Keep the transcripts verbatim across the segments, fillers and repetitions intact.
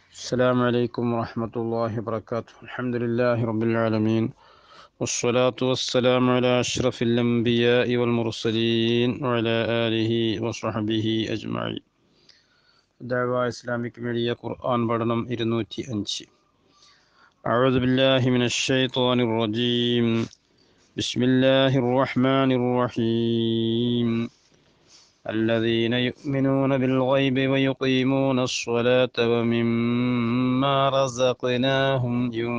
السلام عليكم ورحمة الله وبركاته. الحمد لله رب العالمين، والصلاة والسلام على أشرف الأنبياء والمرسلين وعلى آله وصحبه أجمعين. دعوة إسلامك ميديا قرآن بدنم إرنوتي أنشي. أعوذ بالله من الشيطان الرجيم. بسم الله الرحمن الرحيم. الذين يؤمنون بالغيب ويقيمون الصلاة ومما رزقناهم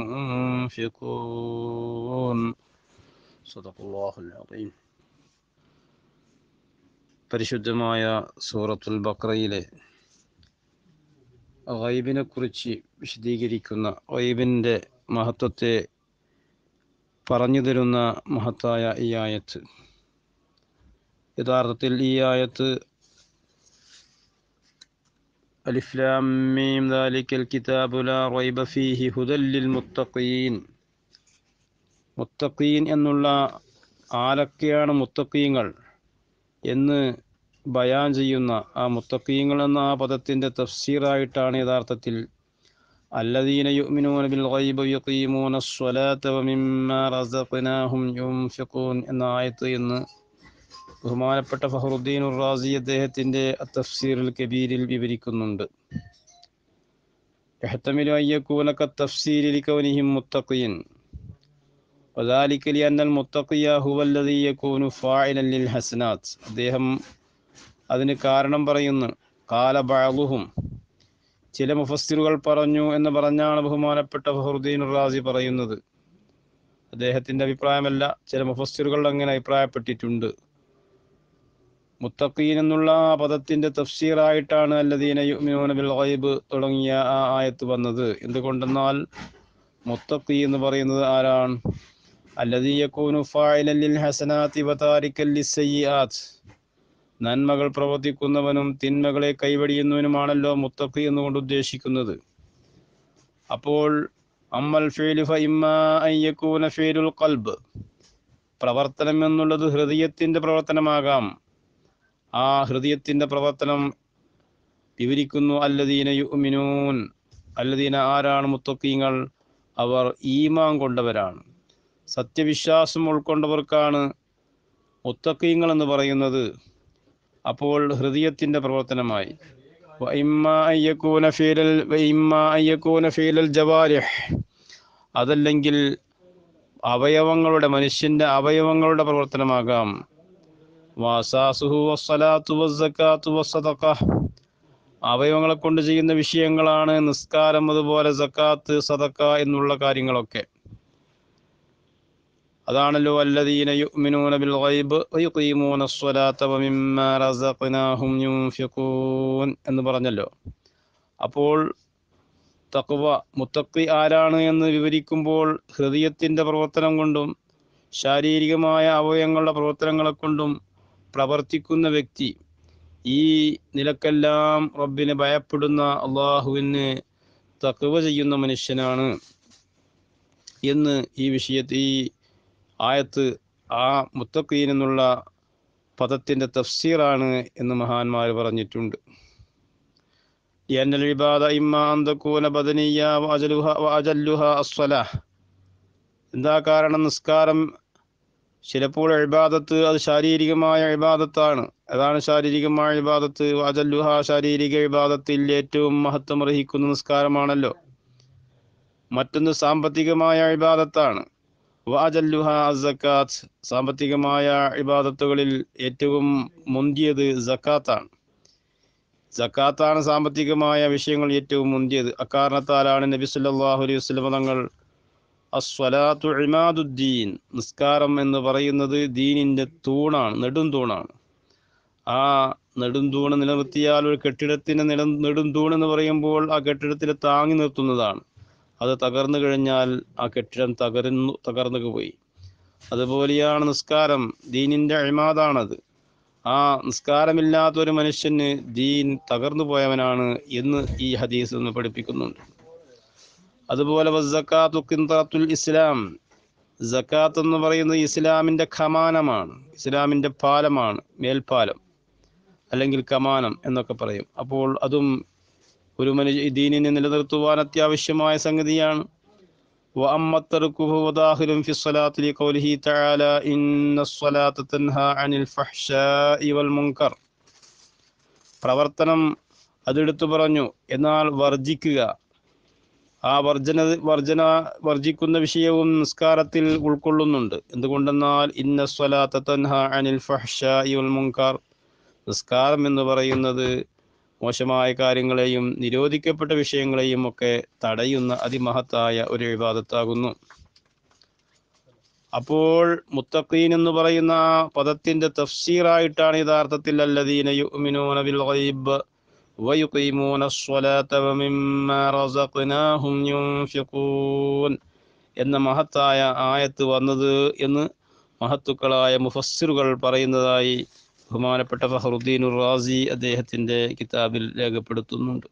ينفقون. صدق الله العظيم. പരിശുദ്ധമായ സൂറത്തുൽ ബഖറയിലെ ഗൈബിനെ കുറിച്ച് വിശദീകരിക്കുന്ന ഗൈബിൻ്റെ മഹത്വത്തെ പറഞ്ഞു തരുന്ന മഹത്തായ ഈ ആയത്ത്, യഥാർത്ഥത്തിൽ ഈ ആയത്ത് അലിഫ് ലാം മീം ദാലിക്കൽ കിതാബു ലാ റൈബ ഫീഹി ഹുദൽ ലിൽ മുത്തഖീൻ. മുത്തഖീൻ എന്നുള്ള ആരൊക്കെയാണ് മുത്തഖീങ്ങൾ എന്ന് ബയാൻ ചെയ്യുന്ന ആ മുത്തഖീങ്ങൾ എന്ന ആ പദത്തിൻ്റെ തഫ്സീറായിട്ടാണ് യഥാർത്ഥത്തിൽ അല്ലദീന യുഅ്മിനൂന ബിൽ ഗൈബി വയുഖീമൂന സ്വലാത്ത വമിമ്മാ റസഖ്നാഹും യുൻഫിഖൂൻ എന്ന ആയത്ത് എന്ന് ബഹുമാനപ്പെട്ട ഫഖറുദ്ദീൻ റാസി അദ്ദേഹത്തിൻ്റെ തഫ്സീറുൽ കബീരിൽ വിവരിക്കുന്നുണ്ട്. യഹ്തമിലു അൻ യകൂന കത്തഫ്സീരി ലികൗനിഹിം മുത്തഖീൻ വദാലിക ലിഅന്നൽ മുത്തഖിയ ഹുവല്ലദീ യകൂനു ഫാഇലൻ ലിൽ ഹസനാത്ത്. അദ്ദേഹം അതിന് കാരണം പറയുന്നു. ഖാല ബഅദുഹും, ചില മുഫസ്സിറുകൾ പറഞ്ഞു എന്ന് പറഞ്ഞാണ് ബഹുമാനപ്പെട്ട ഫഖറുദ്ദീൻ റാസി പറയുന്നത്. അദ്ദേഹത്തിൻ്റെ അഭിപ്രായമല്ല, ചില മുഫസ്സിറുകൾ അങ്ങനെ അഭിപ്രായപ്പെട്ടിട്ടുണ്ട്. മുത്തഖീൻ എന്നുള്ള ആ പദത്തിൻ്റെ തഫ്സീറായിട്ടാണ് അല്ലദീന യുഅ്മിനൂന ബിൽ ഗൈബ് തുടങ്ങിയ ആ ആയത്ത് വന്നത്. എന്തുകൊണ്ടെന്നാൽ മുത്തഖി എന്ന് പറയുന്നത് ആരാണ്? അല്ലദീ യകൂനു ഫാഇലൻ ലിൽ ഹസനാതി വതാരിക്കൻ ലിസ്സയ്യിആത്ത്. നന്മകൾ പ്രവർത്തിക്കുന്നവനും തിന്മകളെ കൈവെടിയുന്നവനുമാണല്ലോ മുത്തഖി എന്നുകൊണ്ട് ഉദ്ദേശിക്കുന്നത്. അപ്പോൾ അമ്മൽ ഫീലു ഫഇമ്മാ അൻ യകൂന ഫീലുൽ ഖൽബ്, പ്രവർത്തനം എന്നുള്ളത് ഹൃദയത്തിൻ്റെ പ്രവർത്തനമാകാം. ആ ഹൃദയത്തിൻ്റെ പ്രവർത്തനം വിവരിക്കുന്നു. അല്ലദീന യുഅ്മിനൂൻ, അല്ലദീന ആരാണ് മുത്തഖീങ്ങൾ? അവർ ഈമാൻ കൊണ്ടവരാണ്, സത്യവിശ്വാസം ഉൾക്കൊണ്ടവർക്കാണ് മുത്തഖീങ്ങൾ എന്ന് പറയുന്നത്. അപ്പോൾ ഹൃദയത്തിൻ്റെ പ്രവർത്തനമായി. വഇമ്മാ അൻ യകൂന ഫീലൽ വഇമ്മാ അൻ യകൂന ഫീലൽ ജവാരിഹ്, അതല്ലെങ്കിൽ അവയവങ്ങളുടെ മനുഷ്യൻ്റെ അവയവങ്ങളുടെ പ്രവർത്തനമാകാം. വഅസാസുഹു വസ്സലാത്തു വസ്സകാത്തു വസ്സദഖ, അവയവങ്ങളെ കൊണ്ട് ചെയ്യുന്ന വിഷയങ്ങളാണ് നിസ്കാരം, അതുപോലെ സക്കാത്ത്, സദഖ എന്നുള്ള കാര്യങ്ങളൊക്കെ. അതാണല്ലോ അല്ലദീന യുഅ്മിനൂന ബിൽ ഗൈബ് വയുഖീമൂന സ്വലാത്ത വമിമ്മാ റസഖ്നാഹും യുൻഫിഖൂൻ എന്ന് പറഞ്ഞല്ലോ. അപ്പോൾ തഖ്വ, മുത്തഖി ആരാണ് എന്ന് വിവരിക്കുമ്പോൾ ഹൃദയത്തിൻ്റെ പ്രവർത്തനം കൊണ്ടും ശാരീരികമായ അവയവങ്ങളുടെ പ്രവർത്തനങ്ങളെ കൊണ്ടും പ്രവർത്തിക്കുന്ന വ്യക്തി, ഈ നിലക്കെല്ലാം റബ്ബിനെ ഭയപ്പെടുന്ന അള്ളാഹുവിന് തഖ്വ ചെയ്യുന്ന മനുഷ്യനാണ് എന്ന് ഈ വിഷയത്തിൽ ഈ ആയത്ത് ആ മുത്തഖീൻ എന്നുള്ള പദത്തിൻ്റെ തഫ്സീറാണ് എന്ന് മഹാന്മാർ പറഞ്ഞിട്ടുണ്ട്. യന്നൽ ഇബാദ ഇമ്മാ അൻ തകൂന ബദനിയ്യ വഅജലുഹ വഅജല്ലുഹ അസ്സലാഹ്. എന്താ കാരണം? നിസ്കാരം ചിലപ്പോൾ ഇബാദത്ത് അത് ശാരീരികമായ ഇബാദത്താണ്. അതാണ് ശാരീരികമായ ഇബാദത്ത്. വഅജല്ലുഹ, ശാരീരിക ഇബാദത്തിൽ ഏറ്റവും മഹത്വം അർഹിക്കുന്ന നിസ്കാരമാണല്ലോ. മറ്റൊന്ന് സാമ്പത്തികമായ ഇബാദത്താണ്. വഅജല്ലുഹ അസ്സകാത്ത്, സാമ്പത്തികമായ ഇബാദത്തുകളിൽ ഏറ്റവും മുന്തിയത് സക്കാത്താണ്. സക്കാത്താണ് സാമ്പത്തികമായ വിഷയങ്ങൾ ഏറ്റവും മുന്തിയത്. അക്കാരണത്താലാണ് നബി സല്ലല്ലാഹു അലൈഹി വസല്ലം തങ്ങൾ അസ്വലാത്തു ഇമാദുദ്ദീൻ, നിസ്കാരം എന്ന് പറയുന്നത് ദീനിൻ്റെ തൂണാണ്, നെടും തൂണാണ്. ആ നെടും തൂണ് നിലനിർത്തിയാൽ, ഒരു കെട്ടിടത്തിൻ്റെ നില നെടും തൂൺ എന്ന് പറയുമ്പോൾ ആ കെട്ടിടത്തിൽ താങ്ങി നിർത്തുന്നതാണ്. അത് തകർന്നു കഴിഞ്ഞാൽ ആ കെട്ടിടം തകർന്നു തകർന്നു പോയി. അതുപോലെയാണ് നിസ്കാരം, ദീനിൻ്റെ ഇമാദാണത്. ആ നിസ്കാരമില്ലാത്തൊരു മനുഷ്യന് ദീൻ തകർന്നു പോയവനാണ് എന്ന് ഈ ഹദീസ് ഒന്ന് പഠിപ്പിക്കുന്നുണ്ട്. അതുപോലെ വസ്സകാത്തു ഖിൻതാത്തുൽ ഇസ്ലാം, സക്കാത്ത് എന്ന് പറയുന്നത് ഇസ്ലാമിൻ്റെ ഖമാനമാണ്, ഇസ്ലാമിൻ്റെ പാലമാണ്, മേൽപ്പാലം അല്ലെങ്കിൽ കമാനം എന്നൊക്കെ പറയും. അപ്പോൾ അതും ഒരു മനുഷ്യ ദീനിനെ നിലനിർത്തുവാൻ അത്യാവശ്യമായ സംഗതിയാണ്. وأما الترك فهو داخل في الصلاة لقوله تعالى إن الصلاة تنهى عن الفحشاء والمنكر. പ്രവർത്തനം അതെടുത്തു പറഞ്ഞു, എന്നാൽ വർജിക്കുക, ആ വർജന വർജന വർജിക്കുന്ന വിഷയവും നിസ്കാരത്തിൽ ഉൾക്കൊള്ളുന്നുണ്ട്. എന്തുകൊണ്ടെന്നാൽ ഇന്ന സ്വലാത്ത തൻഹ അനിൽ ഫഹ്ശാഇ വൽ മുൻകർ, നിസ്കാരം എന്ന് പറയുന്നത് മോശമായ കാര്യങ്ങളെയും നിരോധിക്കപ്പെട്ട വിഷയങ്ങളെയും ഒക്കെ തടയുന്ന അതിമഹത്തായ ഒരു ഇബാദത്താകുന്നു. അപ്പോൾ മുത്തഖീൻ എന്ന് പറയുന്ന പദത്തിന്റെ തഫ്സീറായിട്ടാണ് യഥാർത്ഥത്തിൽ അല്ലദീന യുഅ്മിനൂന ബിൽ ഗൈബ് വയുഖീമൂന സ്വലാത്ത വമിമ്മാ റസഖ്നാഹും യുൻഫിഖൂൻ എന്ന മഹത്തായ ആയത്ത് വന്നത് എന്ന് മഹത്തുക്കളായ മുഫസ്സിറുകൾ പറയുന്നതായി ബഹുമാനപ്പെട്ട ഫഖറുദ്ദീൻ റാസി അദ്ദേഹത്തിന്റെ കിതാബിൽ രേഖപ്പെടുത്തുന്നുണ്ട്.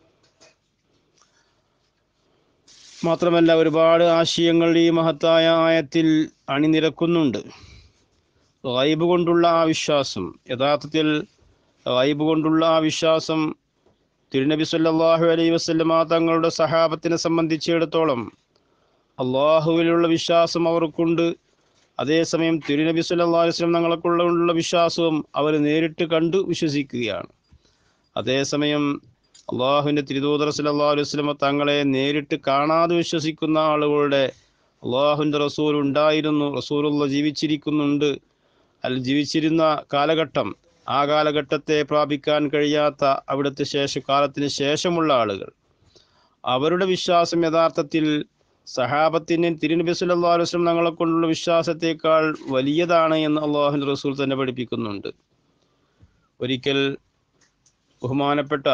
മാത്രമല്ല ഒരുപാട് ആശയങ്ങൾ ഈ മഹത്തായ ആയത്തിൽ അണിനിരക്കുന്നുണ്ട്. ഗൈബ് കൊണ്ടുള്ള ആ വിശ്വാസം, യഥാർത്ഥത്തിൽ ഗൈബ് കൊണ്ടുള്ള ആ വിശ്വാസം തിരുനബി സല്ലല്ലാഹു അലൈഹി വസല്ലമ തങ്ങളുടെ സഹാബത്തിനെ സംബന്ധിച്ചിടത്തോളം അള്ളാഹുവിലുള്ള വിശ്വാസം അവർക്കുണ്ട്. അതേസമയം തിരുനബി സല്ലല്ലാഹു അലൈഹി വസല്ലം തങ്ങൾക്കുള്ള വിശ്വാസവും അവർ നേരിട്ട് കണ്ടു വിശ്വസിക്കുകയാണ്. അതേസമയം അള്ളാഹുവിൻ്റെ തിരുദൂതർ സല്ലല്ലാഹു അലൈഹി വസല്ലം തങ്ങളെ നേരിട്ട് കാണാതെ വിശ്വസിക്കുന്ന ആളുകളുടെ അള്ളാഹുവിൻ്റെ റസൂൽ ഉണ്ടായിരുന്നു, റസൂലുള്ള ജീവിച്ചിരിക്കുന്നുണ്ട്, അൽ ജീവിച്ചിരുന്ന കാലഘട്ടം, ആ കാലഘട്ടത്തെ പ്രാപിക്കാൻ കഴിയാത്ത അവിടുത്തെ ശേഷ കാലത്തിന് ശേഷമുള്ള ആളുകൾ, അവരുടെ വിശ്വാസം യഥാർത്ഥത്തിൽ സഹാബത്തിന് തിരുനബി സല്ലല്ലാഹു അലൈഹി വസല്ലം തങ്ങളെ കൊണ്ടുള്ള വിശ്വാസത്തേക്കാൾ വലിയതാണ് എന്ന് അള്ളാഹുവിൻ്റെ റസൂൽ തന്നെ പഠിപ്പിക്കുന്നുണ്ട്. ഒരിക്കൽ ബഹുമാനപ്പെട്ട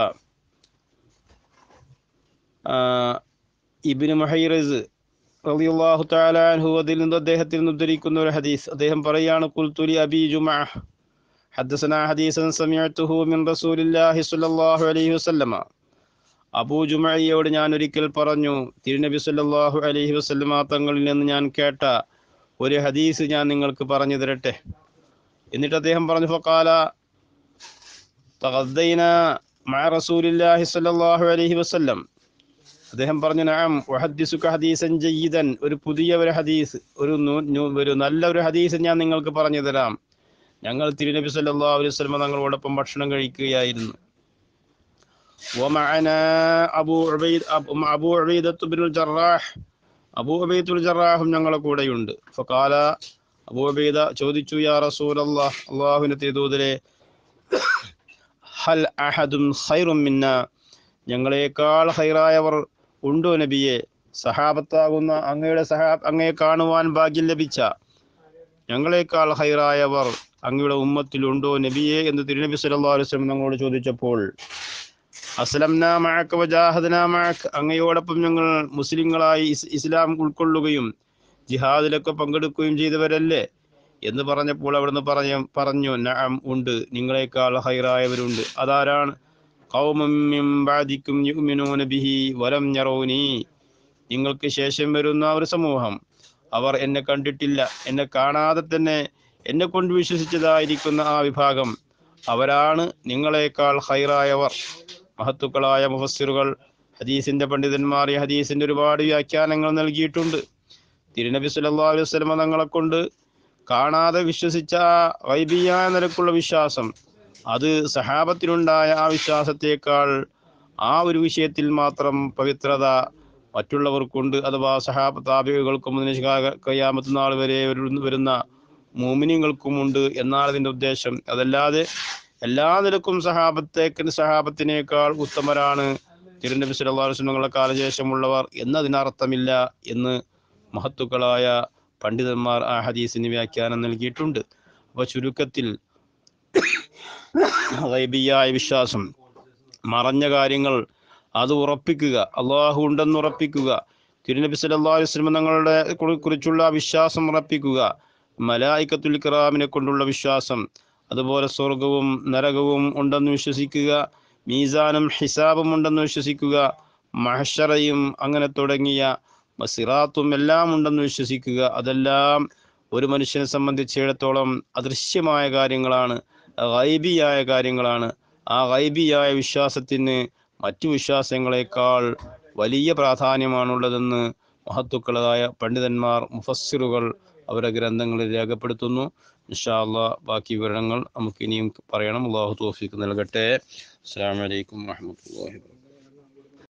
ഇബ്നു മുഹൈറിസ് റളിയല്ലാഹു തആല അൻഹു അതിൽ നിന്ന് അദ്ദേഹത്തിൽ നിന്ന് ഉദ്ധരിക്കുന്ന ഒരു ഹദീസ്, അദ്ദേഹം പറയാണ്, ഖുൽതു ലി അബീ ജുമഅ ഹദ്ദസനാ ഹദീസൻ സമഅതുഹു മിൻ റസൂലില്ലാഹി സ്വല്ലല്ലാഹു അലൈഹി വസല്ലമ. അബൂ ജുമഅയോട് ഞാൻ ഒരിക്കൽ പറഞ്ഞു, തിരുനബി സല്ലല്ലാഹു അലൈഹി വസല്ലമ തങ്ങളിൽ നിന്ന് ഞാൻ കേട്ട ഒരു ഹദീസ് ഞാൻ നിങ്ങൾക്ക് പറഞ്ഞു തരട്ടെ. എന്നിട്ട് അദ്ദേഹം പറഞ്ഞു, ഫഖാല തഗദ്ദൈനാ മഅ റസൂലില്ലാഹി സ്വല്ലല്ലാഹു അലൈഹി വസല്ലം. അദ്ദേഹം പറഞ്ഞു, നഅം വഹദ്ദിസുക ഹദീസൻ ജയ്യിദൻ, ഒരു പുതിയ ഒരു ഹദീസ്, ഒരു ഒരു നല്ല ഒരു ഹദീസ് ഞാൻ നിങ്ങൾക്ക് പറഞ്ഞു തരാം. ഞങ്ങൾ തിരുനബി സല്ലല്ലാഹു അലൈഹി വസല്ലം തങ്ങളോടൊപ്പം ഭക്ഷണം കഴിക്കുകയായിരുന്നു. വമഅനാ അബൂ ഉബൈദ അബൂ ഉബൈദത്ത് ബിനുൽ ജറാഹ്, അബൂ ഉബൈദത്തുൽ ജറാഹും ഞങ്ങളുടെ കൂടെയുണ്ട്. ഫഖാല, അബൂ ഉബൈദ ചോദിച്ചു, യാ റസൂലല്ലാഹ്, അല്ലാഹുവിന്റെ തിരുദൂതരെ, ഹൽ അഹദുൻ ഖൈറും മിന്നാ, ഞങ്ങളെക്കാൾ ഖൈറായവർ ഉണ്ടോ നബിയെ? സഹാബത്താകുന്ന അങ്ങയുടെ സഹാ അങ്ങയെ കാണുവാൻ ഭാഗ്യം ലഭിച്ച ഞങ്ങളെക്കാൾ ഖൈറായവർ അങ്ങയുടെ ഉമ്മത്തിലുണ്ടോ നബിയെ എന്ന് തിരുനബി സല്ലല്ലാഹു അലൈഹി വസല്ലം ഞങ്ങളോട് ചോദിച്ചപ്പോൾ, അസ്ലംനാ മഅക വജാഹദ്നാ മഅക, അങ്ങയോടൊപ്പം ഞങ്ങൾ മുസ്ലിങ്ങളായി ഇസ്ലാം ഉൾക്കൊള്ളുകയും ജിഹാദിലൊക്കെ പങ്കെടുക്കുകയും ചെയ്തവരല്ലേ എന്ന് പറഞ്ഞപ്പോൾ അവിടുന്ന് പറഞ്ഞു പറഞ്ഞു നഅം, ഉണ്ട്, നിങ്ങളെക്കാൾ ഖൈറായവരുണ്ട്. അതാരാണ്? ഖൗമും മിൻ ബഅദികും യുഅ്മിനൂന ബിഹി വലം യറൗനി, നിങ്ങൾക്ക് ശേഷം വരുന്ന ഒരു സമൂഹം, അവർ എന്നെ കണ്ടിട്ടില്ല, എന്നെ കാണാതെ തന്നെ എന്നെ കൊണ്ട് വിശ്വസിച്ചതായിരിക്കുന്ന ആ വിഭാഗം, അവരാണ് നിങ്ങളെക്കാൾ ഖൈറായവർ. മഹത്തുക്കളായ മുഫസ്സിറുകൾ, ഹദീസിന്റെ പണ്ഡിതന്മാർ ഈ ഹദീസിന്റെ ഒരുപാട് വ്യാഖ്യാനങ്ങൾ നൽകിയിട്ടുണ്ട്. തിരുനബി സല്ലല്ലാഹു അലൈഹി വസല്ലം തങ്ങളെ കൊണ്ട് കാണാതെ വിശ്വസിച്ച ഗൈബിയായ നിലക്കുള്ള വിശ്വാസം, അത് സഹാബത്തിനുണ്ടായ ആ വിശ്വാസത്തേക്കാൾ ആ ഒരു വിഷയത്തിൽ മാത്രം പവിത്രത മറ്റുള്ളവർക്കുണ്ട്. അഥവാ സഹാബ താബിഈകൾക്കും ഖിയാമത്ത് നാൾ വരെ വരുന്ന മുഅ്മിനീങ്ങൾക്കുമുണ്ട് എന്നാണ് അതിൻ്റെ ഉദ്ദേശം. അതല്ലാതെ എല്ലാ നിലക്കും സഹാബത്തേക്ക് സഹാബത്തിനേക്കാൾ ഉത്തമരാണ് തിരുനബി സല്ലല്ലാഹു അലൈഹി വസല്ലം കാലശേഷമുള്ളവർ എന്നതിനർത്ഥമില്ല എന്ന് മഹത്തുക്കളായ പണ്ഡിതന്മാർ ആ ഹദീസിന് വ്യാഖ്യാനം നൽകിയിട്ടുണ്ട്. അപ്പോൾ ചുരുക്കത്തിൽ ഗൈബിയായ വിശ്വാസം, മറഞ്ഞ കാര്യങ്ങൾ അത് ഉറപ്പിക്കുക, അള്ളാഹു ഉണ്ടെന്ന് ഉറപ്പിക്കുക, തിരുനബി സല്ലല്ലാഹു അലൈഹി വസല്ലം തങ്ങളുടെ കുറിച്ചുള്ള വിശ്വാസം ഉറപ്പിക്കുക, മലായികത്തുൽ കിറാമിനെ കൊണ്ടുള്ള വിശ്വാസം, അതുപോലെ സ്വർഗവും നരകവും ഉണ്ടെന്ന് വിശ്വസിക്കുക, മീസാനും ഹിസാബും ഉണ്ടെന്ന് വിശ്വസിക്കുക, മഹ്ശറയും അങ്ങനെ തുടങ്ങിയ സിറാത്തും എല്ലാം ഉണ്ടെന്ന് വിശ്വസിക്കുക. അതെല്ലാം ഒരു മനുഷ്യനെ സംബന്ധിച്ചിടത്തോളം അദൃശ്യമായ കാര്യങ്ങളാണ്, ഗൈബിയായ കാര്യങ്ങളാണ്. ആ ഗൈബിയായ വിശ്വാസത്തിന് മറ്റു വിശ്വാസങ്ങളെക്കാൾ വലിയ പ്രാധാന്യമാണുള്ളതെന്ന് മഹത്തുക്കളായ പണ്ഡിതന്മാർ മുഫസ്സിറുകൾ അവരുടെ ഗ്രന്ഥങ്ങളിൽ രേഖപ്പെടുത്തുന്നു. ഇൻഷാ അല്ലാഹ് ബാക്കി വിവരങ്ങൾ നമുക്ക് ഇനിയും പറയണം. അല്ലാഹു തൗഫീഖ് നൽകട്ടെ. അസ്സലാമു അലൈക്കും വറഹ്മത്തുള്ളാഹി വബറകാതുഹു.